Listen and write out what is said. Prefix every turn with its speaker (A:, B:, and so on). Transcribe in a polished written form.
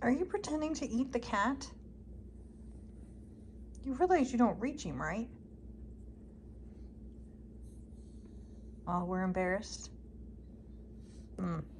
A: Are you pretending to eat the cat? You realize you don't reach him, right? Oh, we're embarrassed.